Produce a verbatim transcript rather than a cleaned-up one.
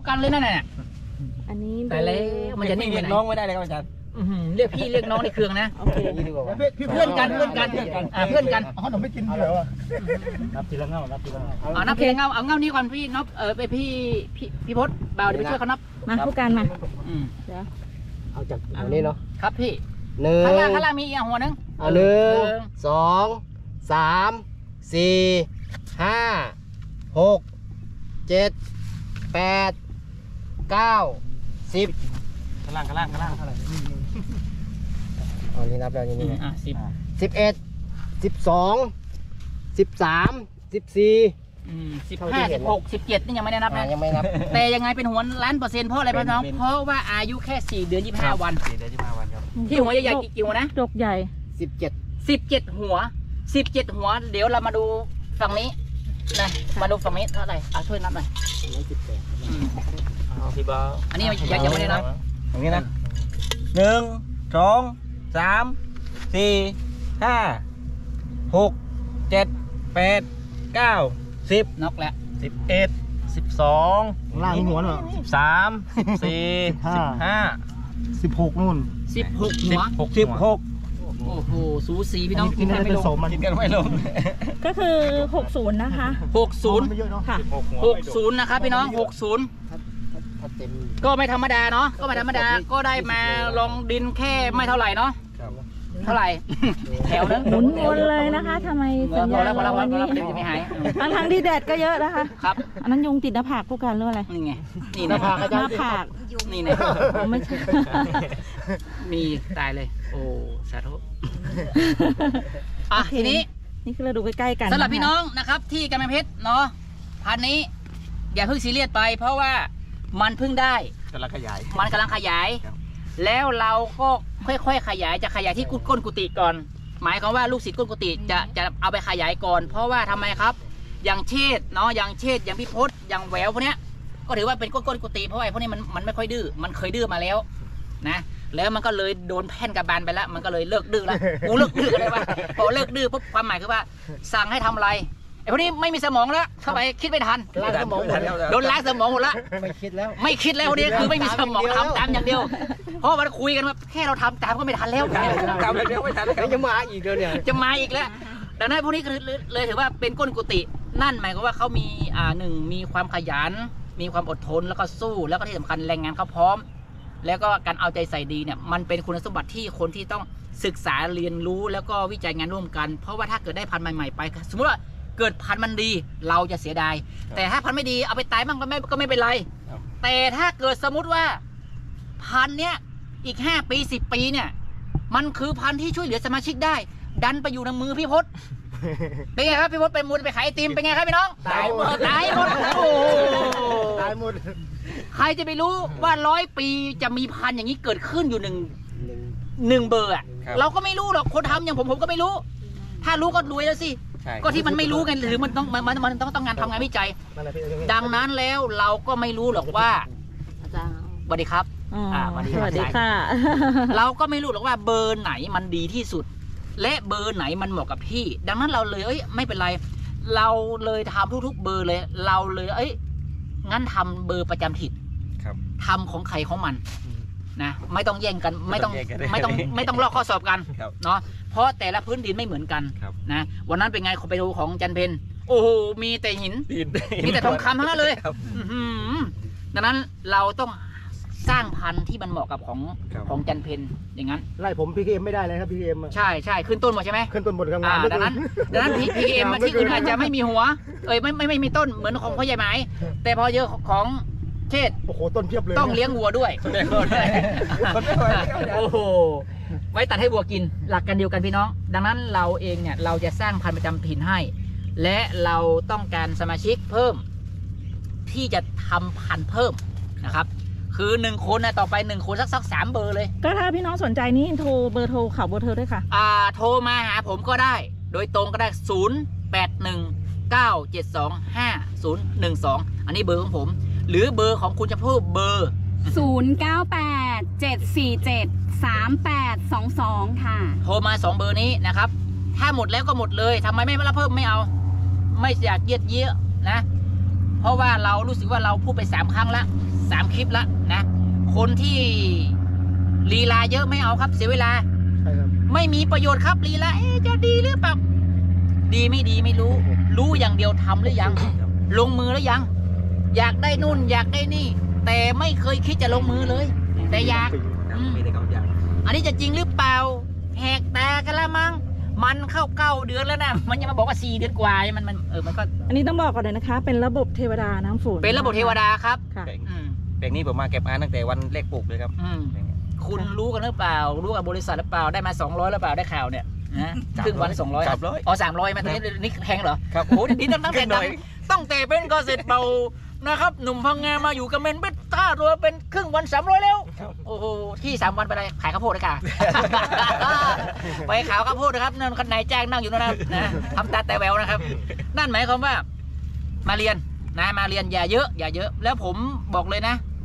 กันเลยนั่นแหละอันนี้แต่แล้วมันจะนิ่งไปไหนน้องไม่ได้เลยครับอาจารย์เรียกพี่เรียกน้องในเครื่องนะเพื่อนกันเพื่อนกันอ่าเพื่อนกันอ๋อหนูไม่กินเหรอนับทีละเงานับทีละเงาอ๋อนับทีละเงาเอาเงานี้ก่อนพี่นับเออไปพี่พี่พี่พศเบาเดี๋ยวไปช่วยเขานับมาผู้การมาเดี๋ยวเอาจากอันนี้เนาะครับพี่หนึ่งข้างล่างข้างล่างมีอีกหัวนึงเอาหนึ่งสองสามสี่ห้าหกเจ็ดแปดเก้าสิบข้างล่างข้างล่างข้างล่างเท่าไหร่อันนี้นับแล้วนี่อ่ะสิบสิบเอ็ดสิบสองสิบสามสิบสี่สิบห้าสิบหกสิบเจ็ดนี่ยังไม่ได้นับนะยังไม่นับแต่ยังไงเป็นหัวล้านเปอร์เซ็นต์เพราะอะไรพี่น้องเพราะว่าอายุแค่สี่เดือนยี่สิบห้าวันสี่เดือนยี่สิบห้าวันครับที่หัวใหญ่ๆกี่หัวนะดกใหญ่สิบเจ็ดสิบเจ็ดหัวสิบเจ็ดหัวเดี๋ยวเรามาดูฝั่งนี้นะมาดูฝั่งนี้เท่าไหร่อ่ะช่วยนับหน่อยสิบแปดเอาพี่บอลอันนี้ยังยังไม่ได้นับตรงนี้นะหนึ่งสองสามสี่ห้าหกเจ็ดแปดเก้าสิบน็อกแล้วสิบเอ็ดสิบสองล่างหัวหน่อยสิบสามสิบสี่สิบห้าสิบหกนู่นสิบหกหัวหกสิบหกโอ้โหสูสีพี่น้องกินกันไม่ลงกินกันไม่ลงก็คือหกศูนย์นะคะหกศูนย์ค่ะหกศูนย์นะครับพี่น้องหกศูนย์ก็ไม่ธรรมดาเนาะก็ไม่ธรรมดาก็ได้มาลองดินแค่ไม่เท่าไหร่เนาะเท่าไหร่แถวนึงหมุนวนเลยนะคะทำไมสัญญาณเราวันนี้ไม่หายทั้งทั้งที่แดดก็เยอะนะคะครับอันนั้นยุงติดหน้าผากผู้การหรืออะไรนี่ไงนี่หน้าผากหน้าผากนี่นะไม่ใช่มีตายเลยโอ้สาธุอ่ะทีนี้นี่คือเราดูใกล้ๆกันสำหรับพี่น้องนะครับที่กำแพงเพชรเนาะพันนี้อย่าเพิ่งซีเรียสไปเพราะว่ามันเพิ่งได้กำลังขยายมันกำลังขยายแล้วเราก็ค่อยๆขยายจะขยายที่ก้นกุฏิก่อนหมายความว่าลูกศิษย์ก้นกุฏิจะจะเอาไปขยายก่อนเพราะว่าทำไมครับอย่างเชษเนาะอย่างเชษอย่างพี่พศอย่างแหววพวกเนี้ยก็ถือว่าเป็นก้นก้นกุฏิเพราะไอ้พวกนี้มันมันไม่ค่อยดื้อมันเคยดื้อมาแล้วนะแล้วมันก็เลยโดนแผ่นกระบาลไปแล้วมันก็เลยเลิกดื้อแล้วกูเลิกดื้ออะไรวะพอเลิกดื้อปุ๊บความหมายคือว่าสั่งให้ทำอะไรไอ้พวกนี้ไม่มีสมองแล้วเข้าไปคิดไม่ทันล้างสมองโดนล้างสมองหมดละไม่คิดแล้วไม่คิดแล้วเนี่ยคือไม่มีสมองทำตามอย่างเดียวเพราะมันคุยกันว่าแค่เราทำตามก็ไม่ทันแล้วทำแล้วไม่ทันแล้วจะมาอีกเดี๋ยวเนี่ยจะมาอีกแล้วดังนั้นพวกนี้เลยถือว่าเป็นก้นกุฏินั่นหมายความว่าเขามีอ่าหนึ่งมีความขยันมีความอดทนแล้วก็สู้แล้วก็ที่สำคัญแรงงานเขาพร้อมแล้วก็การเอาใจใส่ดีเนี่ยมันเป็นคุณสมบัติที่คนที่ต้องศึกษาเรียนรู้แล้วก็วิจัยงานร่วมกันเพราะว่าถ้าเกิดได้พันธุ์ใหม่ๆไปสมมติว่าเกิดพันธุ์มันดีเราจะเสียดายแต่ถ้าพันธุ์ไม่ดีเอาไปตายบ้างก็ไม่ก็ไม่เป็นไรแต่ถ้าเกิดสมมติว่าพันธุ์เนี้ยอีกห้าปีสิบปีเนี่ยมันคือพันธุ์ที่ช่วยเหลือสมาชิกได้ดันไปอยู่ในมือพี่พศเป็นไงครับพี่พศไปมูลไปขายไอติมเป็นไงครับพี่น้องตายหมดตายหมดโอ้ตายหมดใครจะไปรู้ว่าร้อยปีจะมีพันธุ์อย่างนี้เกิดขึ้นอยู่หนึ่งหนึ่งเบอร์อ่ะเราก็ไม่รู้หรอกคนทำอย่างผมผมก็ไม่รู้ถ้ารู้ก็รวยแล้วสิก็ที่มันไม่รู้ไงหรือมันต้องมันมันต้องต้องงานทำงานวิจัยดังนั้นแล้วเราก็ไม่รู้หรอกว่าสวัสดีครับสวัสดีค่ะเราก็ไม่รู้หรอกว่าเบอร์ไหนมันดีที่สุดและเบอร์ไหนมันเหมาะกับพี่ดังนั้นเราเลยเอ้ยไม่เป็นไรเราเลยทำทุกๆเบอร์เลยเราเลยเอ้ยงั้นทำเบอร์ประจำถิ่นทำของใครของมันนะไม่ต้องแย่งกันไม่ต้องไม่ต้องไม่ต้องลอกข้อสอบกันเนาะเพราะแต่ละพื้นดินไม่เหมือนกันนะวันนั้นเป็นไงไปดูของจันเพนโอ้โหมีแต่หินมีแต่ทองคำทั้งนั้นเลยดังนั้นเราต้องสร้างพันธุ์ที่มันเหมาะกับของของจันเพนอย่างนั้นไล่ผมพีเคเอ็มไม่ได้เลยครับพีเคเอ็มใช่ใช่ขึ้นต้นหมดใช่ไหมขึ้นต้นหมดครับดังนั้นดังนั้นพีเคเอ็มที่อื่นอาจจะไม่มีหัวเอ้ยไม่ไม่ไม่มีต้นเหมือนของพ่อใหญ่ไหมแต่พอเยอะของเชษโอ้โหต้นเพียบเลยต้องเลี้ยงวัวด้วยโอ้โหไว้ตัดให้วัวกินหลักกันเดียวกันพี่น้องดังนั้นเราเองเนี่ยเราจะสร้างพันธุ์ประจำถิ่นให้และเราต้องการสมาชิกเพิ่มที่จะทำพันธุ์เพิ่มนะครับคือหนึ่งคนนะต่อไปหนึ่งคนสักสักสามเบอร์เลยก็ถ้าพี่น้องสนใจนี่โทรเบอร์โทรข่าวเบอร์โทรด้วยค่ะอ่าโทรมาหาผมก็ได้โดยตรงก็ได้ศูนย์แปดหนึ่งเก้าเจ็ดสองห้าศูนย์หนึ่งสองอันนี้เบอร์ของผมหรือเบอร์ของคุณจะพูดเบอร์ศูนย์เก้าแปดเจ็ดสี่เจ็ดสามแปดสองสองค่ะโทรมาสองเบอร์นี้นะครับถ้าหมดแล้วก็หมดเลยทำไมไม่รับเพิ่มไม่เอาไม่อยากเยียดเยอะนะเพเพราะว่าเรารู้สึกว่าเราพูดไปสามครั้งละสามคลิปละนะคนที่ลีลาเยอะไม่เอาครับเสียเวลาใช่ครับไม่มีประโยชน์ครับลีลาเอ๊ะจะดีหรือเปล่าดีไม่ดีไม่รู้ รู้อย่างเดียวทำหรือยัง ลงมือหรือยัง อยากได้นู่นอยากได้นี่ แต่ไม่เคยคิดจะลงมือเลย แต่อยากอืมมีแต่คำอยากอันนี้จะจริงหรือเปล่าแหกตากันละมั้งมันเข้าเก้าเดือนแล้วนะมันยังมาบอกว่าสี่เดือนกว่ามันมันเออมันก็อันนี้ต้องบอกก่อนเลยนะคะ เป็นระบบเทวดาน้ำฝนเป็นระบบเทวดาครับค่ะอืมแปลงนี้ผมมาเก็บอ่านตั้งแต่วันแรกปลูกเลยครับอืมแปลงนี้คุณรู้กันหรือเปล่า รู้กับบริษัทหรือเปล่าได้มาสองร้อยหรือเปล่าได้ข่าวเนี่ยนะครึ่งวันสองร้อยสามร้อยอ๋อสามร้อยมาตอนนี้นี่แพงเหรอครับโอ้โหดีตั้งตั้งแต่ขึ้นหน่อยตั้งแต่เป็นเกษตรเบานะครับ หนุ่มพังงามาอยู่กับเมนเบ็ดท่าตัวเป็นครึ่งวันสามร้อยแล้ว โอ้โหที่สามวันไปอะไรขายข้าวโพดเลยค่ะ ไปขาวข้าวโพดนะครับนั่นคนไหนจ้างนั่งอยู่นั่นนะครับนะทำตาแต่แววนะครับ นั่นหมายความว่ามาเรียนนะมาเรียนอย่าเยอะ อย่าเยอะ แล้วผมบอกเลยนะ